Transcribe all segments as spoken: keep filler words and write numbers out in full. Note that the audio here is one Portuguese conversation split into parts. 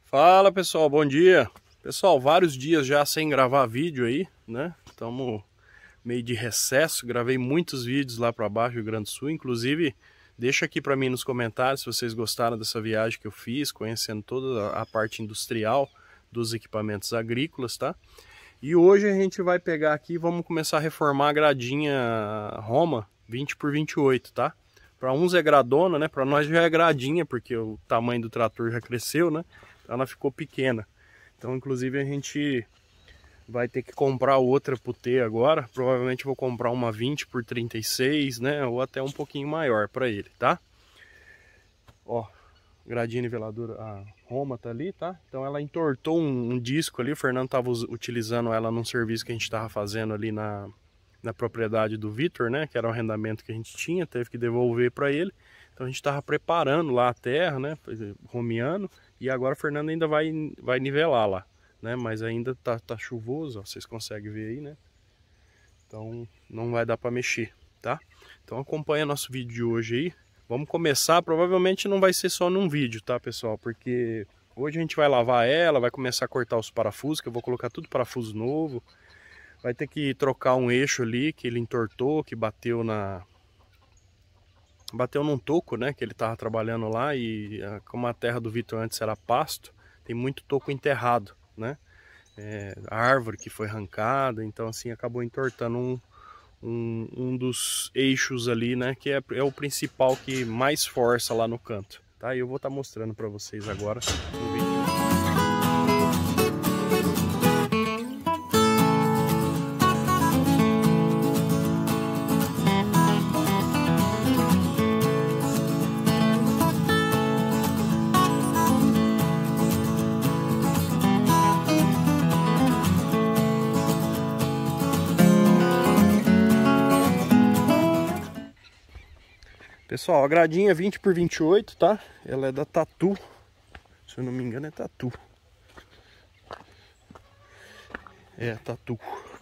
Fala pessoal, bom dia. Pessoal, vários dias já sem gravar vídeo aí, né? Estamos meio de recesso, gravei muitos vídeos lá para baixo do Rio Grande do Sul. Inclusive, deixa aqui para mim nos comentários se vocês gostaram dessa viagem que eu fiz, conhecendo toda a parte industrial dos equipamentos agrícolas, tá? E hoje a gente vai pegar aqui e vamos começar a reformar a gradinha Roma vinte por vinte e oito, tá? Para uns é gradona, né? Para nós já é gradinha, porque o tamanho do trator já cresceu, né? Ela ficou pequena. Então, inclusive, a gente vai ter que comprar outra pro T agora. Provavelmente vou comprar uma vinte por trinta e seis, né? Ou até um pouquinho maior para ele, tá? Ó, gradinha niveladora, a Roma tá ali, tá? Então ela entortou um, um disco ali. O Fernando tava utilizando ela num serviço que a gente tava fazendo ali na, na propriedade do Vitor, né? Que era o arrendamento que a gente tinha, teve que devolver para ele. Então a gente tava preparando lá a terra, né? Romeando. E agora o Fernando ainda vai, vai nivelar lá, né? Mas ainda tá, tá chuvoso, ó, vocês conseguem ver aí, né? Então não vai dar para mexer, tá? Então acompanha nosso vídeo de hoje aí. Vamos começar, provavelmente não vai ser só num vídeo, tá, pessoal? Porque hoje a gente vai lavar ela, vai começar a cortar os parafusos, que eu vou colocar tudo parafuso novo. Vai ter que trocar um eixo ali, que ele entortou, que bateu na... Bateu num toco, né, que ele tava trabalhando lá, e como a terra do Vitor antes era pasto, tem muito toco enterrado, né? É, a árvore que foi arrancada, então assim acabou entortando um, um, um dos eixos ali, né, que é, é o principal que mais força lá no canto, tá? E eu vou estar mostrando para vocês agora no vídeo. Pessoal, a gradinha vinte por vinte e oito, tá? Ela é da Tatu. Se eu não me engano é Tatu. É, Tatu.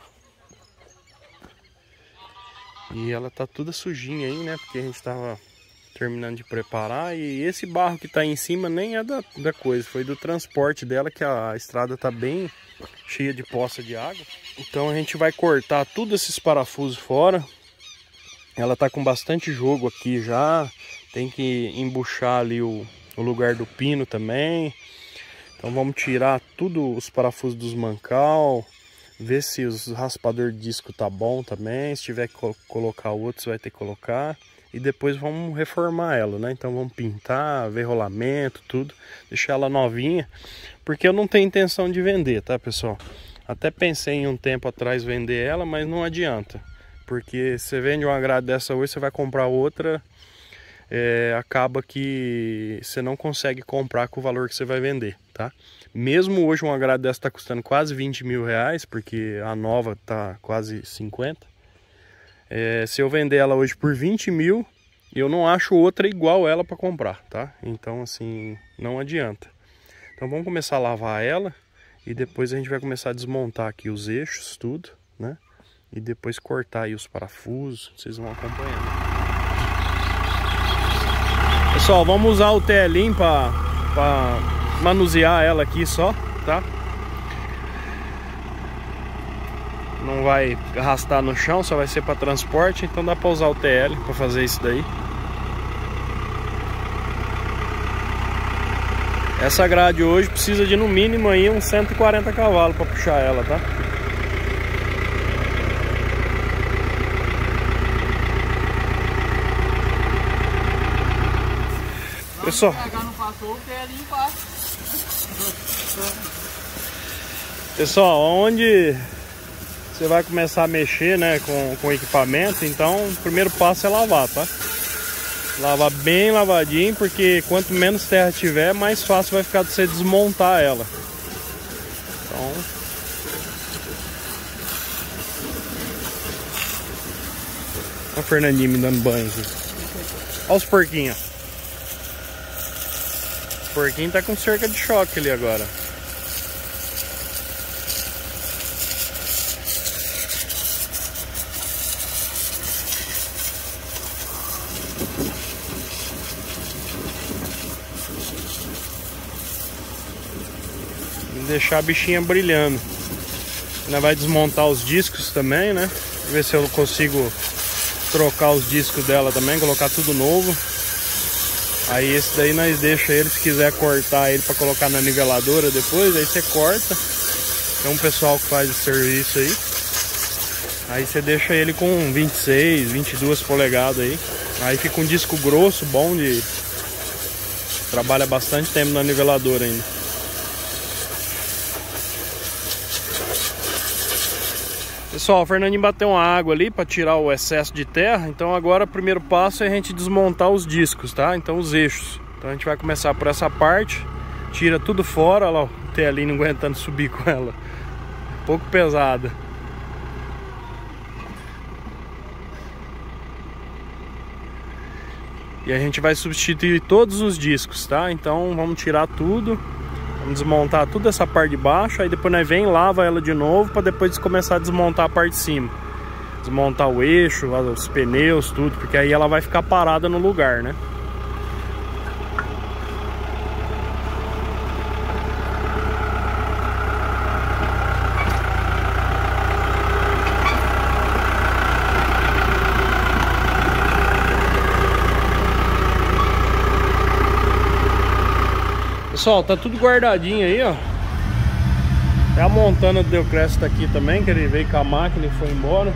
E ela tá toda sujinha aí, né? Porque a gente tava terminando de preparar. E esse barro que tá aí em cima nem é da, da coisa. Foi do transporte dela, que a estrada tá bem cheia de poça de água. Então a gente vai cortar todos esses parafusos fora. Ela tá com bastante jogo aqui já. Tem que embuchar ali o, o lugar do pino também. Então vamos tirar tudo os parafusos dos mancal. Ver se os raspador de disco tá bom também. Se tiver que co colocar outros, vai ter que colocar. E depois vamos reformar ela, né? Então vamos pintar, ver rolamento, tudo. Deixar ela novinha. Porque eu não tenho intenção de vender, tá, pessoal? Até pensei em um tempo atrás vender ela, mas não adianta. Porque você vende uma grade dessa hoje, você vai comprar outra, é, acaba que você não consegue comprar com o valor que você vai vender, tá? Mesmo hoje uma grade dessa está custando quase vinte mil reais, porque a nova tá quase cinquenta. É, se eu vender ela hoje por vinte mil, eu não acho outra igual ela para comprar, tá? Então assim, não adianta. Então vamos começar a lavar ela e depois a gente vai começar a desmontar aqui os eixos, tudo, né? E depois cortar aí os parafusos, vocês vão acompanhando. Pessoal, vamos usar o telinho para manusear ela aqui só, tá? Não vai arrastar no chão, só vai ser para transporte, então dá para usar o T L para fazer isso daí. Essa grade hoje precisa de no mínimo aí uns cento e quarenta cavalos para puxar ela, tá? Pessoal, pessoal, onde você vai começar a mexer, né, com, com equipamento, então o primeiro passo é lavar, tá? Lavar bem lavadinho, porque quanto menos terra tiver, mais fácil vai ficar de você desmontar ela. Então, olha o Fernandinho me dando banho aqui. Olha os porquinhos. O porquinho tá com cerca de choque ali agora. E deixar a bichinha brilhando. Ainda vai desmontar os discos também, né? Ver se eu consigo trocar os discos dela também, colocar tudo novo. Aí esse daí nós deixa ele, se quiser cortar ele para colocar na niveladora depois, aí você corta. Tem um pessoal que faz esse serviço aí. Aí você deixa ele com vinte e seis, vinte e duas polegadas aí. Aí fica um disco grosso, bom de... Trabalha bastante tempo na niveladora ainda. Pessoal, o Fernandinho bateu uma água ali para tirar o excesso de terra. Então agora o primeiro passo é a gente desmontar os discos, tá? Então os eixos. Então a gente vai começar por essa parte. Tira tudo fora, olha lá, o telinho não aguentando subir com ela. Um pouco pesada. E a gente vai substituir todos os discos, tá? Então vamos tirar tudo. Vamos desmontar toda essa parte de baixo. Aí depois nós vem, lava ela de novo para depois começar a desmontar a parte de cima. Desmontar o eixo, os pneus, tudo. Porque aí ela vai ficar parada no lugar, né? Pessoal, tá tudo guardadinho aí, ó. Até a Montana do Deucrest tá aqui também, que ele veio com a máquina e foi embora.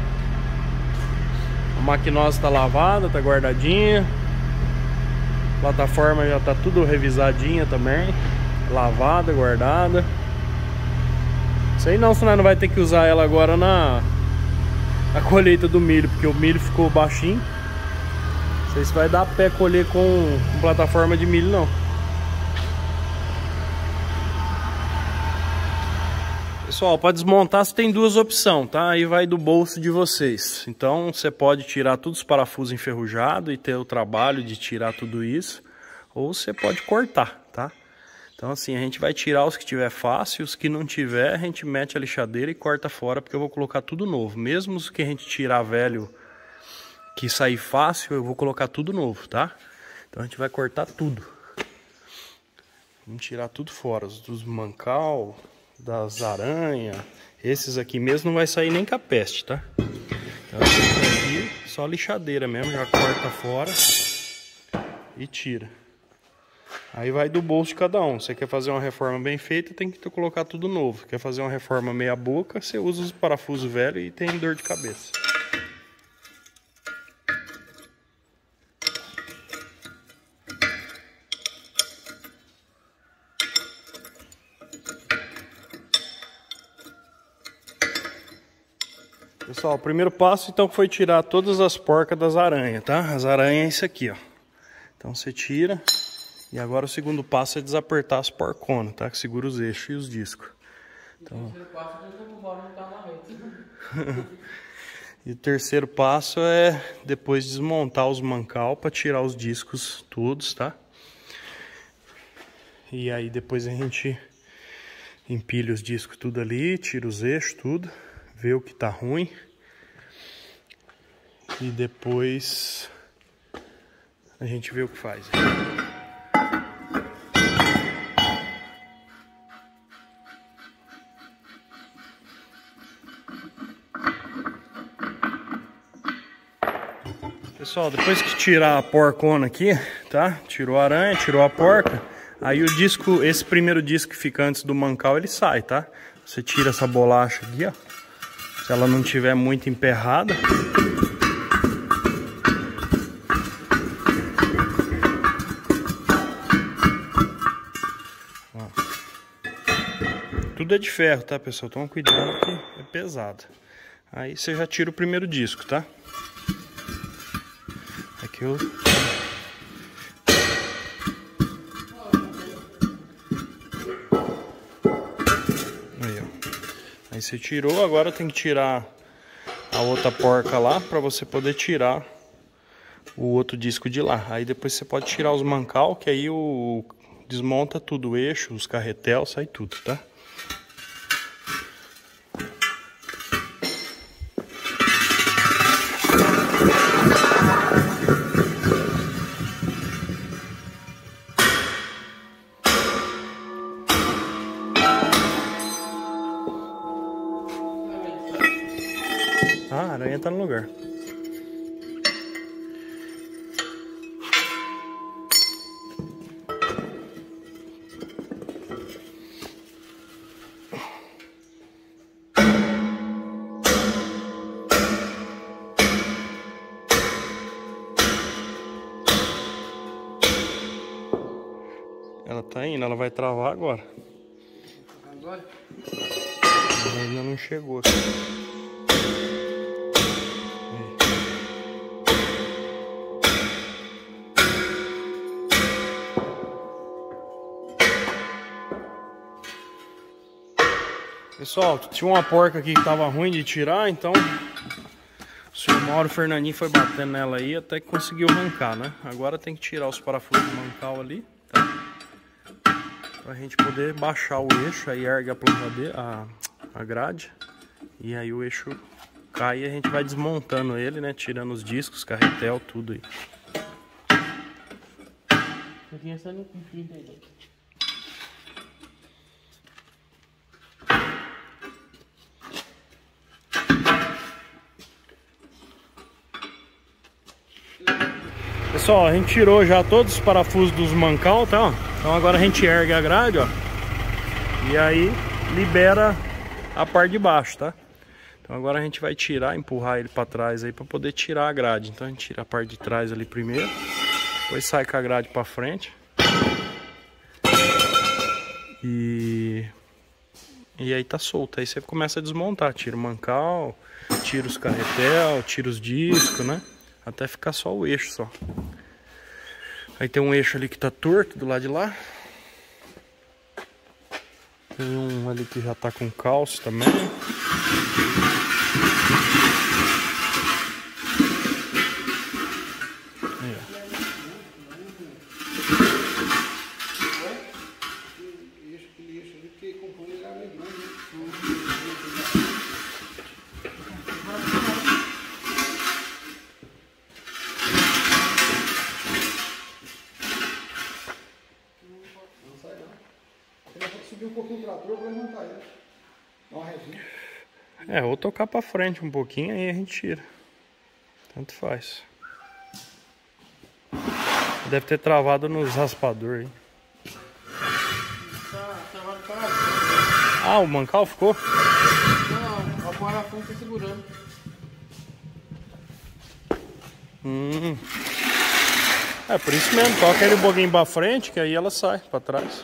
A maquinosa tá lavada, tá guardadinha. A plataforma já tá tudo revisadinha também. Lavada, guardada. Isso aí não, senão não vai ter que usar ela agora na, na colheita do milho, porque o milho ficou baixinho. Não sei se vai dar pé colher com, com plataforma de milho não. Pessoal, para desmontar você tem duas opções, tá? Aí vai do bolso de vocês. Então você pode tirar todos os parafusos enferrujados e ter o trabalho de tirar tudo isso. Ou você pode cortar, tá? Então assim, a gente vai tirar os que tiver fácil, os que não tiver a gente mete a lixadeira e corta fora, porque eu vou colocar tudo novo. Mesmo os que a gente tirar velho, que sair fácil, eu vou colocar tudo novo, tá? Então a gente vai cortar tudo. Vamos tirar tudo fora, os dos mancal... das aranhas, esses aqui mesmo não vai sair nem com a peste, tá? Então esses aqui só lixadeira mesmo, já corta fora e tira. Aí vai do bolso de cada um. Você quer fazer uma reforma bem feita, tem que colocar tudo novo. Quer fazer uma reforma meia boca, você usa os parafusos velhos e tem dor de cabeça. Pessoal, o primeiro passo então foi tirar todas as porcas das aranhas, tá? As aranhas é isso aqui, ó. Então você tira. E agora o segundo passo é desapertar as porconas, tá? Que segura os eixos e os discos. Então... E o terceiro passo é depois desmontar os mancal para tirar os discos todos, tá? E aí depois a gente empilha os discos tudo ali, tira os eixos, tudo. Ver o que tá ruim e depois a gente vê o que faz. Pessoal, depois que tirar a porcona aqui, tá? Tirou a aranha, tirou a porca. Aí o disco, esse primeiro disco que fica antes do mancal, ele sai, tá? Você tira essa bolacha aqui, ó. Se ela não tiver muito emperrada. Ó. Tudo é de ferro, tá, pessoal? Toma cuidado que é pesado. Aí você já tira o primeiro disco, tá? Aqui eu... Aí, ó. Aí você tirou, agora tem que tirar a outra porca lá para você poder tirar o outro disco de lá. Aí depois você pode tirar os mancal, que aí o desmonta tudo, o eixo, os carretel, sai tudo, tá? a aranha tá no lugar. Ela tá indo, ela vai travar agora. Agora? Ela ainda não chegou aqui. Pessoal, tinha uma porca aqui que tava ruim de tirar, então o senhor Mauro Fernandinho foi batendo nela aí até que conseguiu arrancar, né? Agora tem que tirar os parafusos do mancal ali, tá? Pra gente poder baixar o eixo, aí ergue a plantadeira, a, a grade, e aí o eixo cai e a gente vai desmontando ele, né? Tirando os discos, carretel, tudo aí. Pessoal, a gente tirou já todos os parafusos dos mancal, tá? Ó. Então agora a gente ergue a grade, ó. E aí libera a parte de baixo, tá? Então agora a gente vai tirar, empurrar ele para trás aí para poder tirar a grade. Então a gente tira a parte de trás ali primeiro, depois sai com a grade para frente. E e aí tá solto. Aí você começa a desmontar, tira o mancal, tira os carretel, tira os discos, né? Até ficar só o eixo só. Aí tem um eixo ali que tá torto do lado de lá. Tem um ali que já tá com calço também. Aí, ó. Subir um pouquinho o trator para levantar ele. Dá uma resinha. É, ou tocar pra frente um pouquinho, aí a gente tira. Tanto faz. Deve ter travado nos raspadores aí. Tá travado para. Ah, o mancal ficou? Não, a parafuso tá segurando. Hum. É por isso mesmo, toca ele um pouquinho pra frente, que aí ela sai pra trás.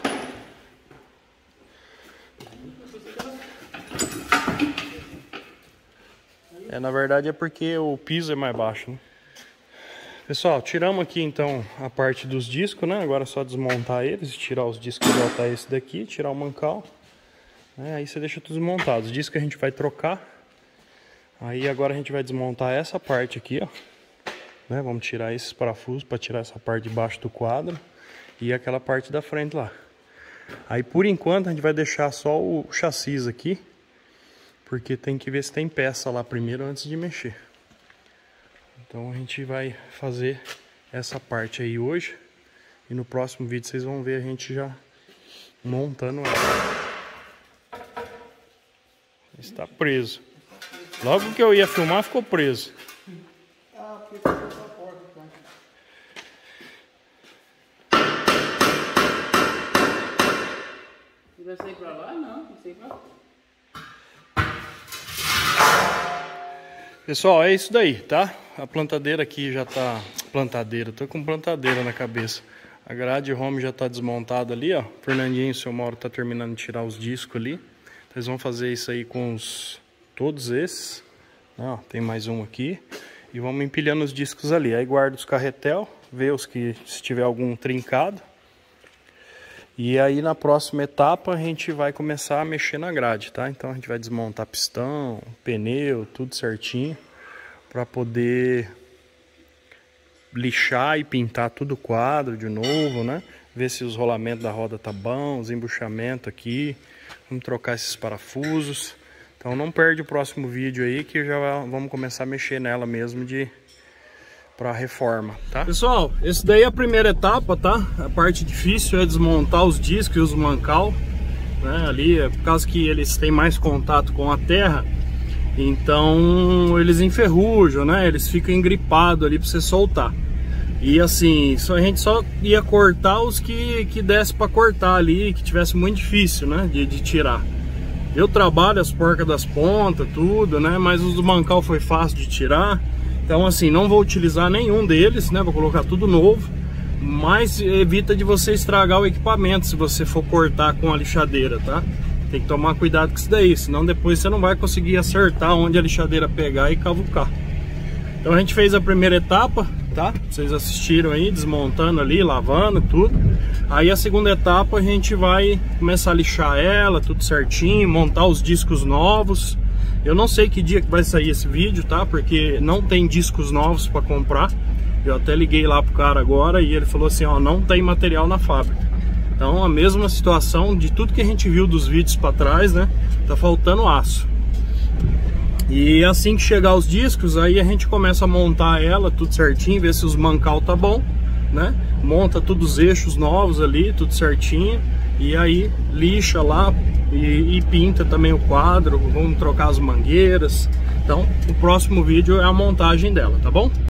É, na verdade é porque o piso é mais baixo, né? Pessoal, tiramos aqui então a parte dos discos, né? Agora é só desmontar eles, tirar os discos e botar esse daqui, tirar o mancal. É, aí você deixa tudo desmontado. Os discos a gente vai trocar. Aí agora a gente vai desmontar essa parte aqui, ó. Né? Vamos tirar esses parafusos para tirar essa parte de baixo do quadro e aquela parte da frente lá. Aí por enquanto a gente vai deixar só o chassi aqui, porque tem que ver se tem peça lá primeiro antes de mexer. Então a gente vai fazer essa parte aí hoje. E no próximo vídeo vocês vão ver a gente já montando ela. Está preso. Logo que eu ia filmar ficou preso. Ah, porque tem essa porta, cara. Você vai sair pra lá? Não, vai sair pra lá. Pessoal, é isso daí, tá? A plantadeira aqui já tá... Plantadeira, tô com plantadeira na cabeça. A grade home já tá desmontada ali, ó. O Fernandinho e o seu Mauro tá terminando de tirar os discos ali. Eles vão fazer isso aí com os... todos esses. Ó, tem mais um aqui. E vamos empilhando os discos ali. Aí guarda os carretel, vê os que se tiver algum trincado. E aí na próxima etapa a gente vai começar a mexer na grade, tá? Então a gente vai desmontar pistão, pneu, tudo certinho, para poder lixar e pintar tudo o quadro de novo, né? Ver se os rolamentos da roda tá bom, os embuchamentos aqui. Vamos trocar esses parafusos. Então não perde o próximo vídeo aí que já vamos começar a mexer nela mesmo de para reforma, tá? Pessoal, esse daí é a primeira etapa, tá? A parte difícil é desmontar os discos e os mancal, né? Ali, é por causa que eles têm mais contato com a terra, Então eles enferrujam, né? Eles ficam engripados ali para você soltar. E assim, só, a gente só ia cortar os que, que desse para cortar ali, que tivesse muito difícil, né? De, de tirar. Eu trabalho as porcas das pontas, tudo, né? Mas os do mancal foi fácil de tirar. Então assim, não vou utilizar nenhum deles, né? Vou colocar tudo novo. Mas evita de você estragar o equipamento se você for cortar com a lixadeira, tá? Tem que tomar cuidado com isso daí, senão depois você não vai conseguir acertar onde a lixadeira pegar e cavucar. Então a gente fez a primeira etapa, tá? Vocês assistiram aí, desmontando ali, lavando, tudo. Aí a segunda etapa a gente vai começar a lixar ela, tudo certinho, montar os discos novos. Eu não sei que dia que vai sair esse vídeo, tá? Porque não tem discos novos para comprar. Eu até liguei lá pro cara agora e ele falou assim, ó, não tem material na fábrica. Então a mesma situação de tudo que a gente viu dos vídeos para trás, né? Tá faltando aço. E assim que chegar os discos, aí a gente começa a montar ela tudo certinho, ver se os mancal tá bom, né? Monta todos os eixos novos ali, tudo certinho. E aí lixa lá e, e pinta também o quadro, vamos trocar as mangueiras. Então o próximo vídeo é a montagem dela, tá bom?